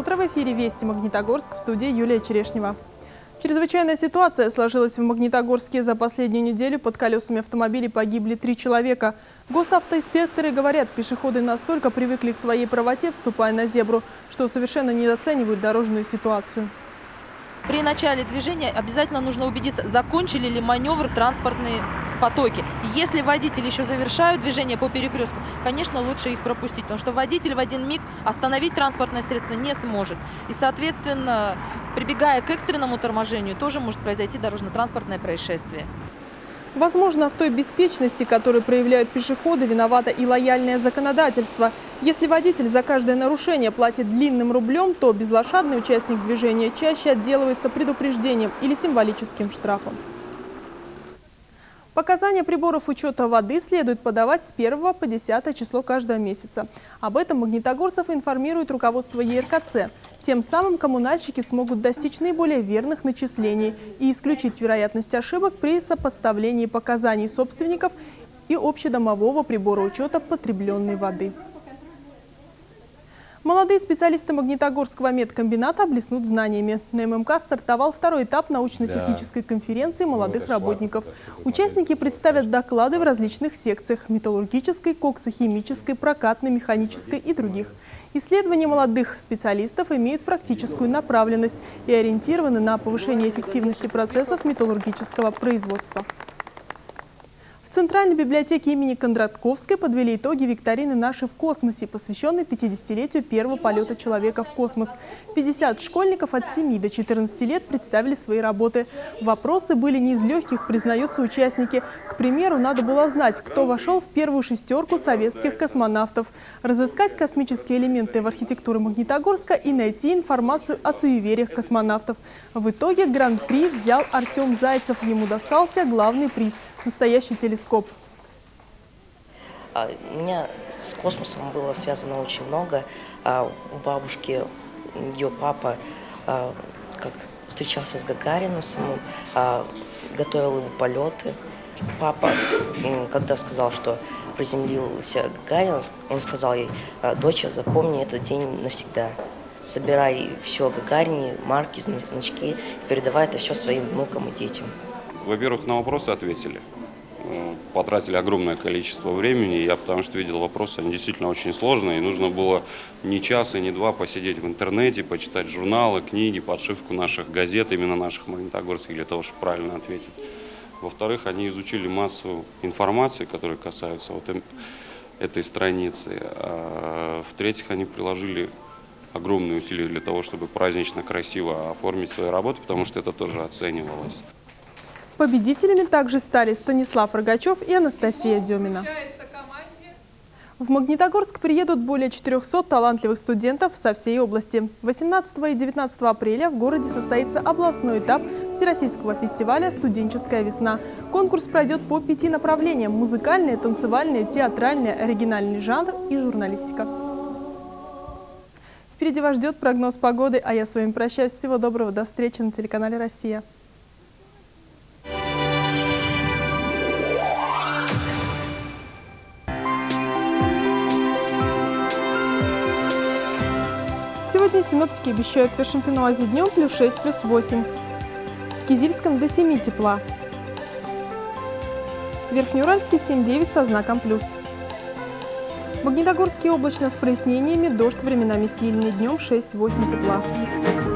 утро! В эфире «Вести Магнитогорск», в студии Юлия Черешнева. Чрезвычайная ситуация сложилась в Магнитогорске. За последнюю неделю под колесами автомобилей погибли 3 человека. Госавтоинспекторы говорят, пешеходы настолько привыкли к своей правоте, вступая на зебру, что совершенно недооценивают дорожную ситуацию. При начале движения обязательно нужно убедиться, закончили ли маневр транспортные потоки. Если водители еще завершают движение по перекрестку, конечно, лучше их пропустить, потому что водитель в один миг остановить транспортное средство не сможет. И, соответственно, прибегая к экстренному торможению, тоже может произойти дорожно-транспортное происшествие. Возможно, в той беспечности, которую проявляют пешеходы, виновато и лояльное законодательство. Если водитель за каждое нарушение платит длинным рублем, то безлошадный участник движения чаще отделывается предупреждением или символическим штрафом. Показания приборов учета воды следует подавать с 1 по 10 число каждого месяца. Об этом магнитогорцев информирует руководство ЕРКЦ. Тем самым коммунальщики смогут достичь наиболее верных начислений и исключить вероятность ошибок при сопоставлении показаний собственников и общедомового прибора учета потребленной воды. Молодые специалисты Магнитогорского медкомбината блеснут знаниями. На ММК стартовал второй этап научно-технической конференции молодых работников. Участники представят доклады в различных секциях – металлургической, коксохимической, прокатной, механической и других. Исследования молодых специалистов имеют практическую направленность и ориентированы на повышение эффективности процессов металлургического производства. В Центральной библиотеке имени Кондратковской подвели итоги викторины «Наши в космосе», посвященной 50-летию первого полета человека в космос. 50 школьников от 7 до 14 лет представили свои работы. Вопросы были не из легких, признаются участники. К примеру, надо было знать, кто вошел в первую шестерку советских космонавтов, разыскать космические элементы в архитектуре Магнитогорска и найти информацию о суевериях космонавтов. В итоге гран-при взял Артем Зайцев. Ему достался главный приз – настоящий телескоп. У меня с космосом было связано очень много. У бабушки, ее папа, как встречался с Гагарином самым, готовил ему полеты. Папа, когда сказал, что приземлился Гагарин, он сказал ей: «Дочь, запомни этот день навсегда. Собирай все о Гагарине, марки, значки, и передавай это все своим внукам и детям». Во-первых, на вопросы ответили. Потратили огромное количество времени. Я потому что видел вопросы, они действительно очень сложные. И нужно было не час и не два посидеть в интернете, почитать журналы, книги, подшивку наших газет, именно наших магнитогорских, для того, чтобы правильно ответить. Во-вторых, они изучили массу информации, которые касаются вот этой страницы. В-третьих, они приложили огромные усилия для того, чтобы празднично, красиво оформить свои работы, потому что это тоже оценивалось. Победителями также стали Станислав Рогачев и Анастасия Демина. В Магнитогорск приедут более 400 талантливых студентов со всей области. 18 и 19 апреля в городе состоится областной этап Всероссийского фестиваля «Студенческая весна». Конкурс пройдет по 5 направлениям – музыкальное, танцевальное, театральное, оригинальный жанр и журналистика. Впереди вас ждет прогноз погоды, а я с вами прощаюсь. Всего доброго, до встречи на телеканале «Россия». Сегодня синоптики обещают в Вершин-Пенуазе днем +6, +8. В Кизильском до 7 тепла. В Верхнеуральске 7-9 со знаком плюс. В Магнитогорске облачно с прояснениями, дождь временами сильный, днем 6-8 тепла.